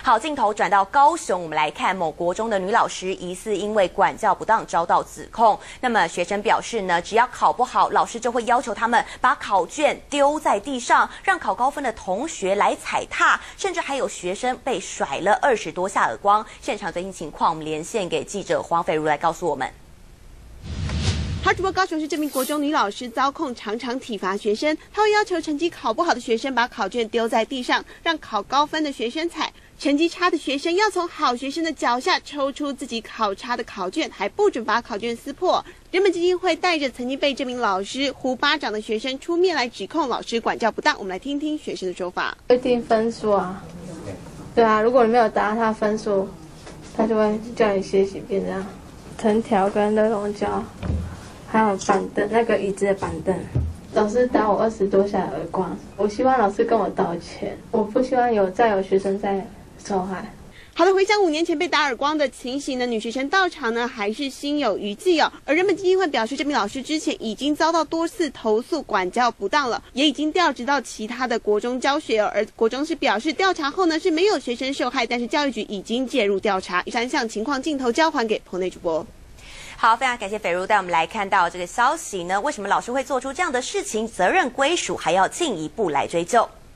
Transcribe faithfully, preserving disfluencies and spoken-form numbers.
好，镜头转到高雄，我们来看某国中的女老师疑似因为管教不当遭到指控。那么学生表示呢，只要考不好，老师就会要求他们把考卷丢在地上，让考高分的同学来踩踏，甚至还有学生被甩了二十多下耳光。现场最新情况，我们连线给记者黄斐如来告诉我们。 好，主播高雄市这名国中女老师遭控常常体罚学生，她会要求成绩考不好的学生把考卷丢在地上，让考高分的学生踩。成绩差的学生要从好学生的脚下抽出自己考差的考卷，还不准把考卷撕破。人本基金会带着曾经被这名老师呼巴掌的学生出面来指控老师管教不当。我们来听听学生的说法。 会定分数啊，对啊，如果你没有达到他的分数，他就会叫你写几遍这样。藤条跟热熔胶，还有板凳，那个椅子的板凳。老师打我二十多下耳光，我希望老师跟我道歉，我不希望有再有学生再受害。 好的，回想五年前被打耳光的情形呢，女学生到场呢还是心有余悸哦。而人本基金会表示，这名老师之前已经遭到多次投诉管教不当了，也已经调职到其他的国中教学哦。而国中是表示调查后呢是没有学生受害，但是教育局已经介入调查。以上项情况镜头交还给棚内主播。 好，非常感谢斐如带我们来看到这个消息呢，为什么老师会做出这样的事情，责任归属还要进一步来追究。